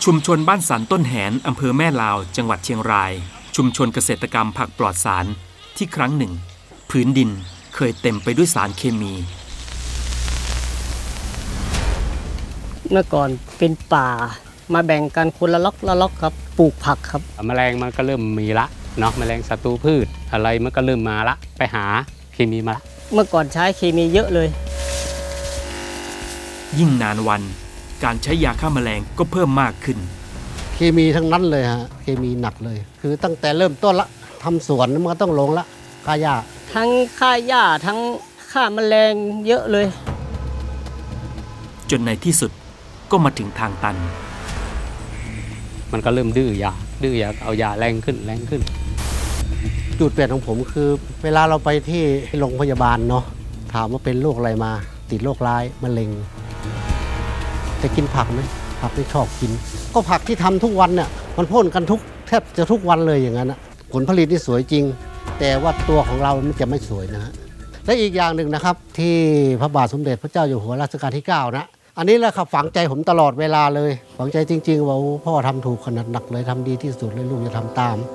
ชุมชนบ้านสันต้นแหนอำเภอแม่ลาวจังหวัดเชียงรายชุมชนเกษตรกรรมผักปลอดสารที่ครั้งหนึ่งพื้นดินเคยเต็มไปด้วยสารเคมีเมื่อก่อนเป็นป่ามาแบ่งกันคนละล็อกละล็อกครับปลูกผักครับแมลงมันก็เริ่มมีละเนาะแมลงศัตรูพืชอะไรมันก็เริ่มมาละไปหาเคมีมาละเมื่อก่อนใช้เคมีเยอะเลยยิ่งนานวันการใช้ยาฆ่าแมลงก็เพิ่มมากขึ้นเคมีทั้งนั้นเลยฮะเคมีหนักเลยคือตั้งแต่เริ่มต้นละทำสวนมันก็ต้องลงละฆ่าหญ้าทั้งฆ่าหญ้าทั้งฆ่าแมลงเยอะเลยจนในที่สุดก็มาถึงทางตันมันก็เริ่มดื้อยาเอายาแรงขึ้นจุดเปลี่ยนของผมคือเวลาเราไปที่โรงพยาบาลเนาะถามว่าเป็นโรคอะไรมาติดโรคร้ายมะเร็งจะกินผักไหมผักไม่ชอบกินก็ผักที่ทำทุกวันเนี่ยมันพ่นกันแทบจะทุกวันเลยอย่างนั้นนะผลผลิตนี่สวยจริงแต่ว่าตัวของเรามันจะไม่สวยนะฮะและอีกอย่างหนึ่งนะครับที่พระบาทสมเด็จพระเจ้าอยู่หัวรัชกาลที่9นะอันนี้แหละครับฝังใจผมตลอดเวลาเลยฝังใจจริงๆว่าพ่อทำถูกขนาดหนักเลยทำดีที่สุดเลยลูกจะทำตาม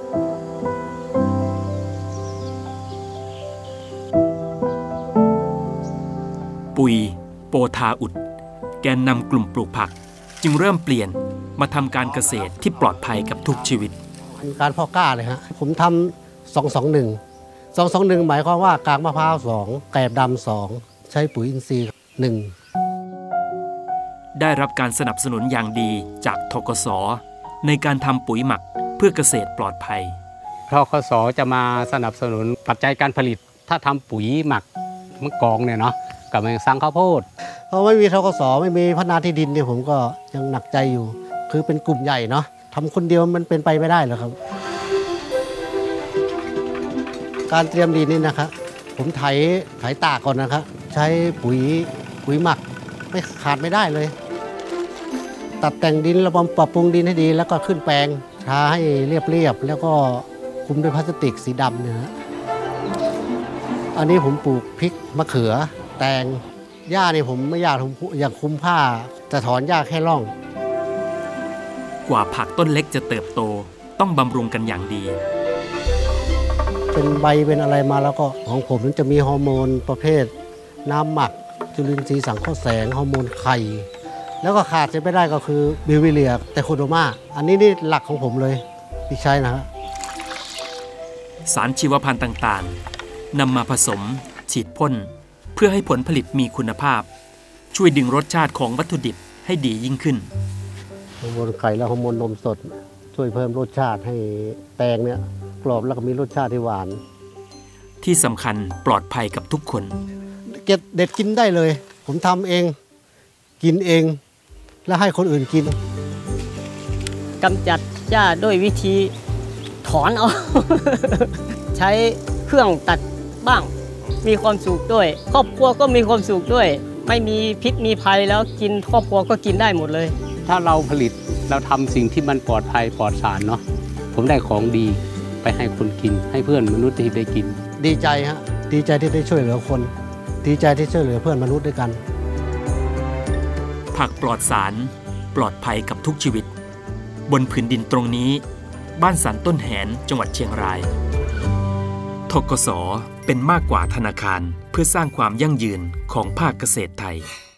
ปุ๋ยโปธาอุดแกนนำกลุ่มปลูกผักจึงเริ่มเปลี่ยนมาทำการเกษตรที่ปลอดภัยกับทุกชีวิตการเพาะกล้าเลยฮะผมทำ221หมายความว่ากากมะพร้าว2แกลบดำ2ใช้ปุ๋ยอินทรีย์1 ได้รับการสนับสนุนอย่างดีจากธกส.ในการทำปุ๋ยหมักเพื่อเกษตรปลอดภัยธกส.จะมาสนับสนุนปัจจัยการผลิตถ้าทำปุ๋ยหมักมะกอกเนี่ยเนาะกับมันสั่งข้าวโพดเพราะไม่มีธกส.ไม่มีพัฒนาที่ดินเนี่ยผมก็ยังหนักใจอยู่คือเป็นกลุ่มใหญ่เนาะทำคนเดียวมันเป็นไปไม่ได้หรอกครับการเตรียมดินนี่นะครับผมไถตากก่อนนะครับใช้ปุ๋ยหมักไม่ขาดไม่ได้เลยตัดแต่งดินระบบปรับปรุงดินให้ดีแล้วก็ขึ้นแปลงทาให้เรียบแล้วก็คลุมด้วยพลาสติกสีดำเนี่ยฮะอันนี้ผมปลูกพริกมะเขือแตงหญ้านี่ผมไม่อยากคุมผ้าจะถอนหญ้าแค่ร่องกว่าผักต้นเล็กจะเติบโตต้องบำรุงกันอย่างดีเป็นใบเป็นอะไรมาแล้วก็ของผมนั้นจะมีฮอร์โมนประเภทน้ำหมักจุลินทรีย์สังเคราะห์แสงฮอร์โมนไข่แล้วก็ขาดจะไม่ได้ก็คือบิววิเลียแต่โคโดมาอันนี้นี่หลักของผมเลยที่ใช้นะฮะสารชีวพันธุ์ต่างๆนำมาผสมฉีดพ่นเพื่อให้ผลผลิตมีคุณภาพช่วยดึงรสชาติของวัตถุดิบให้ดียิ่งขึ้นฮอร์โมนไข่และฮอร์โมนนมสดช่วยเพิ่มรสชาติให้แตงเนี่ยกรอบแล้วก็มีรสชาติที่หวานที่สำคัญปลอดภัยกับทุกคนเด็ดกินได้เลยผมทำเองกินเองและให้คนอื่นกินกำจัดหญ้าด้วยวิธีถอนเอา ใช้เครื่องตัดบ้างมีความสุขด้วยครอบครัวก็มีความสุขด้วยไม่มีพิษมีภัยแล้วกินครอบครัวก็กินได้หมดเลยถ้าเราผลิตเราทำสิ่งที่มันปลอดภัยปลอดสารเนาะผมได้ของดีไปให้คนกินให้เพื่อนมนุษย์ที่ได้กินดีใจฮะดีใจที่ได้ช่วยเหลือคนดีใจที่ช่วยเหลือเพื่อนมนุษย์ด้วยกันผักปลอดสารปลอดภัยกับทุกชีวิตบนผืนดินตรงนี้บ้านสันต้นแหนจังหวัดเชียงรายธกส.เป็นมากกว่าธนาคารเพื่อสร้างความยั่งยืนของภาคเกษตรไทย